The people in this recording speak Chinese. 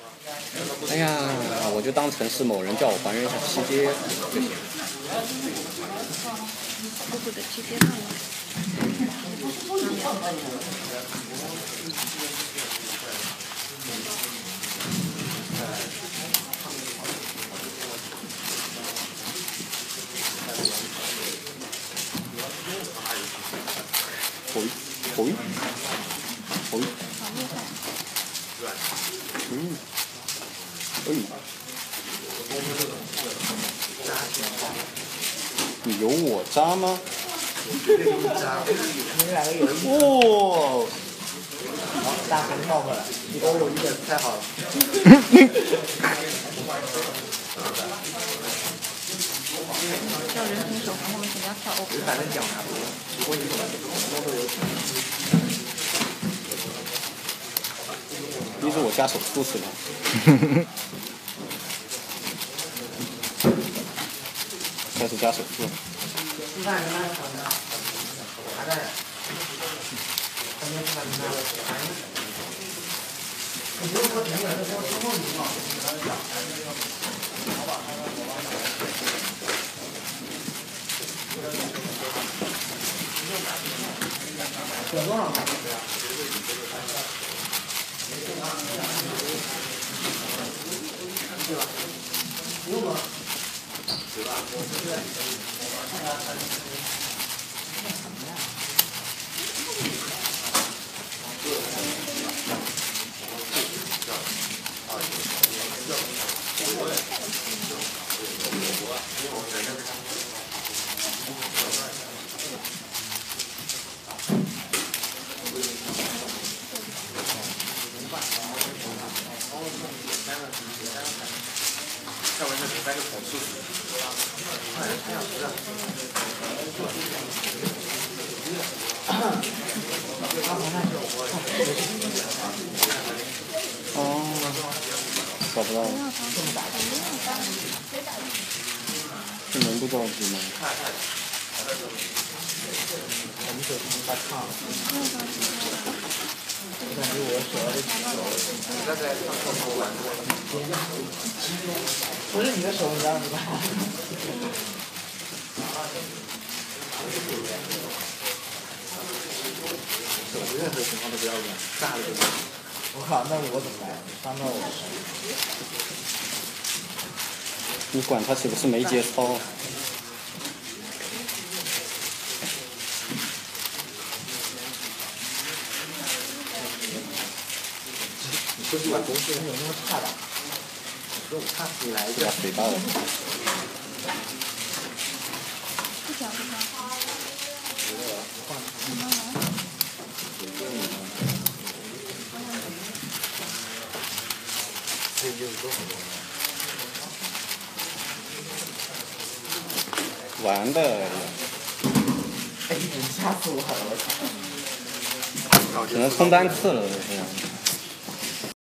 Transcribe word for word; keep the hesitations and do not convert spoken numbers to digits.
哎呀，我就当成是某人叫我还原一下期间就行。 姑姑的期间到了。 回回回。嗯。哎。你有我渣吗？哦。 好，大神冒过来，你给我一点太好了。 叫人品手环后面肯定要跳 O。 反正讲啥不多，只不过你怎么摸都有。 逼着我加手术是吧？开始加手术。 吃饭什么？还在。今天吃饭什么？你不是说前面那说周末你吗？选多少？对吧？不用吗？对吧？看完这十三个口数，哎，太阳石了。 哦，找不到了。这能不着急吗？ 我们手机发烫了。我感觉我手要被挤了。你在在上厕所玩过了？不是你的手，你让你吧。手任何情况都不要软，炸了就行。我靠，那我怎么来？伤到我。 你管他是不是没节操？ 你说这把公司有那么差的？你说我差，你来一个。 水到了。 不想不想。 完的。 哎，你吓死我了！ 只能充单次了，这样。